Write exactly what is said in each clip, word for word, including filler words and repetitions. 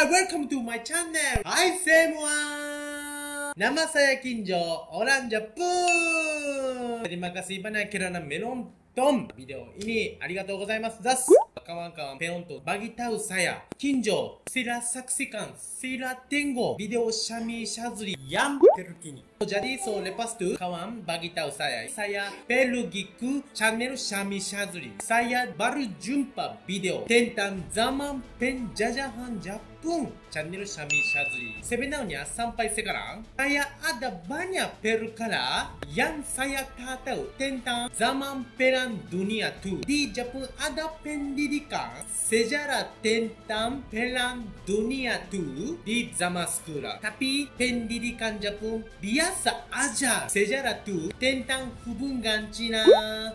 Hi, welcome to my channel. Hai semua. Nama saya Kinjo, orang Jepun. Terima kasih banyak kerana menonton video ini. Arigatou gozaimasu. Das. Kawan-kawan penonton, bagi tahu saya, Kinjo, sila saksikan, sila tengok video Syami Syazli yang terkini. Jadi, so lepas tu, kawan bagi tahu saya, saya pergi ke channel Syami Syazli. Saya baru jumpa video tentang zaman penjajahan Jepun, channel Syami Syazli. Sebenarnya sampai sekarang, saya ada banyak perkara yang saya tak tahu tentang zaman perang dunia tu. Di Jepun ada pendidikan sejarah tentang perang dunia tu di zaman sekolah. Tapi pendidikan Jepun biasa aja sejarah tu tentang hubungan China,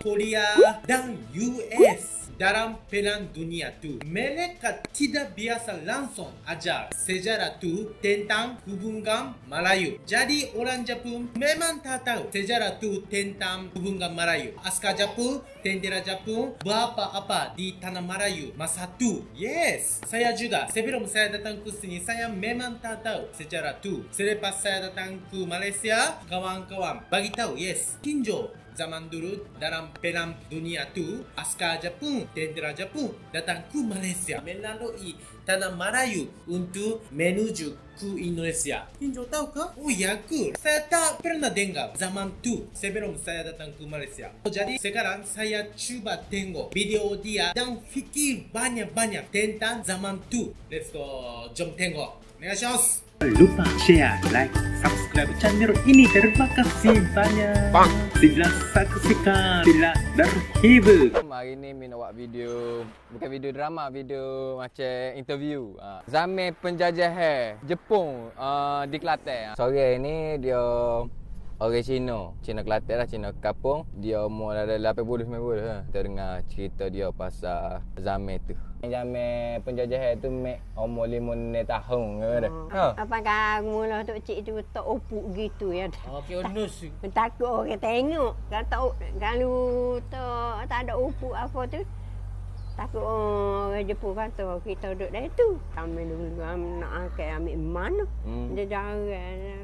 Korea dan U S dalam perang dunia tu. Mereka tidak biasa langsung ajar sejarah tu tentang hubungan Melayu. Jadi orang Jepun memang tak tahu sejarah tu tentang hubungan Melayu. Askar Jepun, tentera Jepun buat apa-apa di tanah Melayu masa tu. Yes, saya juga sebelum saya datang ke sini saya memang tak tahu sejarah tu. Selepas saya datang ke Malaysia, kawan-kawan bagi tahu, yes, Kinjo zaman dulu dalam perang dunia tu, askar Jepun, tentera Jepun datang ke Malaysia melalui tanah Melayu untuk menuju ke Indonesia. Kinjo tahu ke? Oh ya ke? Saya tak pernah dengar zaman tu sebelum saya datang ke Malaysia. Jadi sekarang saya cuba tengok video dia dan fikir banyak-banyak tentang zaman tu. Let's go, jom tengok. Onegaishimasu. Lupa share, like, subscribe channel ini. Terima kasih banyak. Bang. Sila saksikan, sila terhibur. Hari ni Min nak buat video, bukan video drama, video macam interview. Ha. Zaman penjajahan Jepun uh, di Kelantan. Sore ni dia orang Cina, Cina Kelantan lah, Cina Kapung. Dia umur ada lapan puluh sembilan puluh ha. Kita dengar cerita dia pasal zaman tu. Zaman penjajahan tu mek umur lima enam tahun ke dah. Ha. Apakah mula tok cik tu tak opuk gitu ya. Okey, onus. Takut orang tengok. Kalau tak kalau tak tak ada opuk apa tu. Takut orang Jepun kata kita duduk dari tu. Kami dulu nak angkat ambil mana. Hmm. Dia jarang.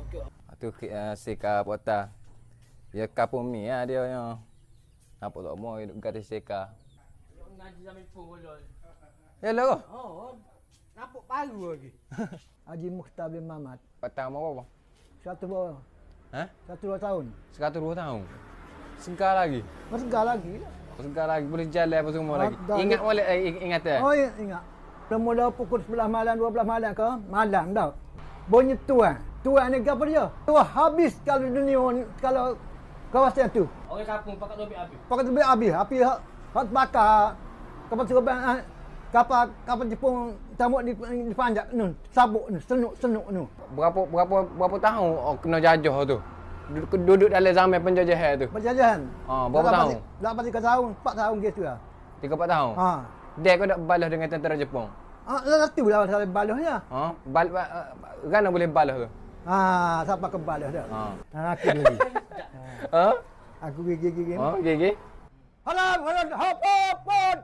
Tu uh, seka pota. Dia kapung mi ah dia nya. Apa tak mau hidup kat seka. Ngaji zaman Jepun boleh. Ya lah. Oh, nampak baru lagi. Haji Mukhtar bin Mamat. Petang mau apa? Satu dua. Ha? Satu dua tahun. seratus dua tahun. Segar lagi. Masih segar lagi. Segar lagi boleh jalan apa semua Ah, lagi. dah- Ingat boleh eh, ingat eh. Oh ya, ingat. Mula pukul sebelas malam, dua belas malam ke? Malam dah. Bunyi tuan. Tuan ni apa dia? Tuan habis kalau dunia ni, kalau kawasan tu. Orang kampung pakat lebih habis. Pakai tu habis. Api hak hak bakar. Kapal terbang kapal kapal Jepun tambuk di di panjat nu, sabuk nu, senuk-senuk nu. Berapa berapa berapa tahun oh, kena jajah tu? Duduk, duduk dalam zaman penjajahan tu. Penjajahan. Ah, berapa tahun? Dapat tiga tahun, empat tahun gitu lah. tiga empat tahun. Ha. Dia kau nak balas dengan tentera Jepun. Ah, satu lah salah balahnya. Ha? Bal uh, kan boleh balas tu. Ah, siapa ke balas dah. Ha. Ha, aku lagi. Ha? Aku gigi-gigi. Oh, gigi. Halam, halam, hop, hop, hop.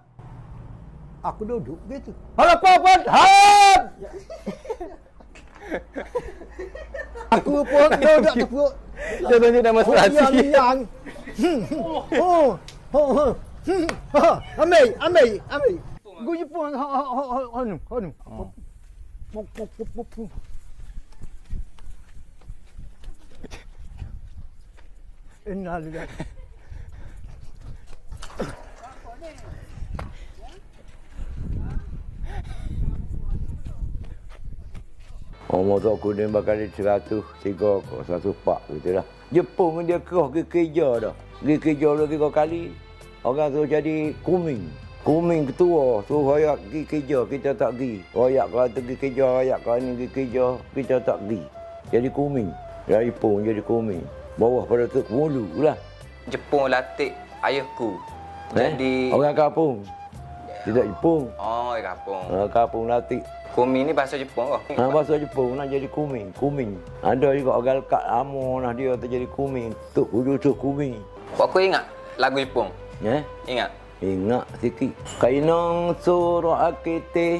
Aku duduk gitu. Halam, hop, hop, hop. Aku pun duduk tu. Dia tunjuk demonstrasi. Oh, yang, yang. Oh, oh, oh. Hmm. Ha, ambil, ambil, ambil. Gue Jepun, ha, ha, ha, ha, ha, nu, ha, nu. Pop, pop, pop, pop, pop. Innalillahi. Umur tu aku dia bakal seratus tiga ke seratus empat gitu lah. Jepun dia kerah pergi kerja dah. Pergi kerja dua tiga kali. Orang tu jadi kuming. Kuming ketua. Suruh rakyat pergi kerja, kita tak pergi. Rakyat kau tu pergi kerja, rakyat kau ni pergi kerja, kita tak pergi. Jadi kuming. Dari Jepun jadi kuming. Bawah pada tu mulu lah. Jepun latih ayahku. Jadi Eh? Orang kampung. Tidak Jepun. oh, di kampung. Orang kampung latih. Kumi ni bahasa Jepun ke? Ha, bahasa Jepun nak jadi kuming, kuming. Ada juga orang lekat lama nah dia tu jadi kuming. Tuk wujud tu kuming. Kau aku ingat lagu Jepun? Ya? Ingat? Ingat sikit. Kainong suro akite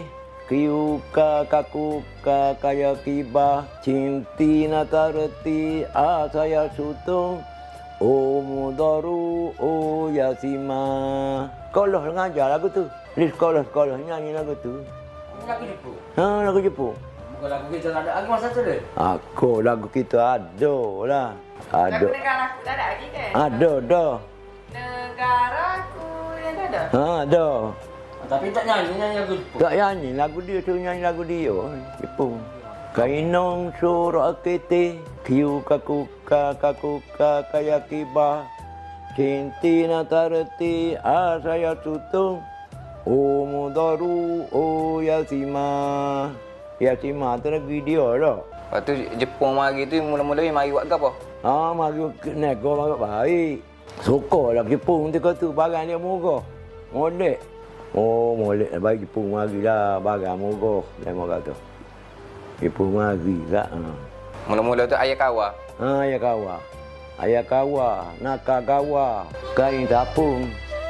Kiyuka kakuka kaya kiba cinti natareti asaya sutung omudaru oyasima. Sekolah ngajar lagu tu. Di sekolah-sekolah nyanyi lagu tu. Lagu Jepun. Ha, lagu Jepun. Bukan lagu kita ada lagi masa tu deh. Aku lagu kita ada lah. Ada. Lagu negara aku tak ada lagi kan? Ada, ada. Negara aku yang tak ada. Ha, ada. Tapi tak nyanyi nyanyi lagu Jepun. Tak nyanyi lagu dia tu, nyanyi lagu dia Jepun. Kainong sura kete kiu kakuka kakuka kaya kiba cinti natareti asaya tutung omudaru oyasima. Yasima tu lagi dia dah. Lepas tu Jepun mari tu mula-mula mari buat apa? Ah, mari nego mari baik. Sukalah Jepun tu kata barang dia murah. Molek. Oh, molek bagi Jepun mari lah barang murah dia mau kata. Jepun mari lah. Ha. Mula-mula tu ayah kawa. Ha, ayah kawa. Ayah kawa, nakagawa, kain tapung.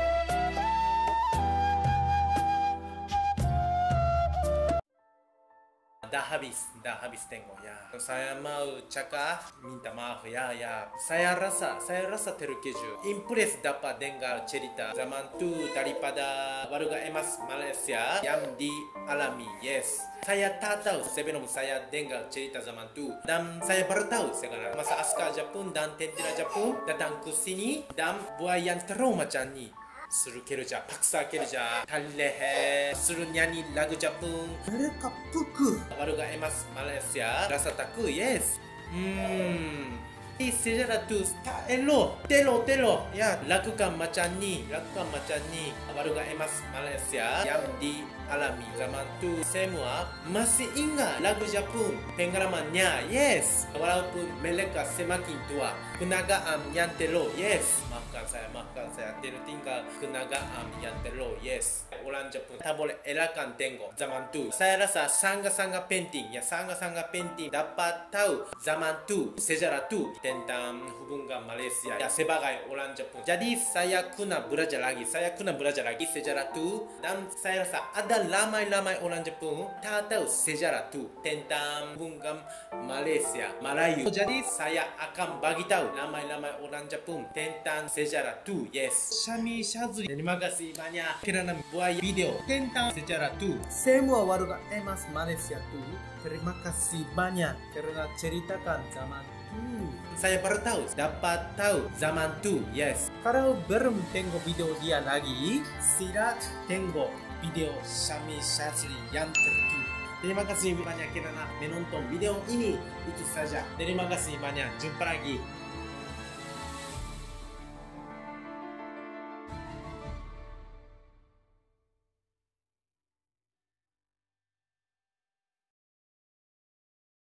Dah habis, dah habis tengok ya. Saya mau cakap minta maaf ya ya. Saya rasa, saya rasa terkejut. Impress dapat dengar cerita zaman tu daripada warga emas Malaysia yang dialami. Yes. Saya tak tahu sebelum saya dengar cerita zaman tu. Dan saya baru tahu sekarang. Masa askar Jepun dan tentera Jepun datang ke sini dan buat yang teruk macam ni. Suruh kerja, paksa kerja, taleh, suruh nyanyi lagu Jepun. Mereka pukul warga emas Malaysia. Rasa takut, yes. Hmm. Di sejarah tu tak elok. Telo, telo. Ya, lakukan macam ni, lakukan macam ni. Warga emas Malaysia yang dialami zaman tu semua masih ingat lagu Jepun. Pengalamannya, yes. Walaupun mereka semakin tua, kenagaan yang telo, yes. Maafkan saya, maafkan saya. Tertinggal kenagaan yang telo, yes. Orang Jepun tak boleh elakkan tengok zaman tu. Saya rasa sangat-sangat penting, ya sangat-sangat penting dapat tahu zaman tu, sejarah tu tentang hubungan Malaysia ya sebagai orang Jepun. Jadi saya kena belajar lagi, saya kena belajar lagi sejarah tu dan saya rasa ada ramai-ramai orang Jepun tak tahu sejarah tu tentang hubungan Malaysia, Melayu. Jadi saya akan bagi tahu ramai-ramai orang Jepun tentang sejarah tu. Yes. Syami Syazli, terima kasih banyak kerana buat video tentang sejarah tu. Semua warga emas Malaysia tu terima kasih banyak kerana ceritakan zaman tu. Saya baru tahu, dapat tahu zaman tu. Yes. Kalau belum tengok video dia lagi, sila tengok video Syami Syazli yang tertu. Terima kasih banyak kerana menonton video ini. Itu saja. Terima kasih banyak. Jumpa lagi.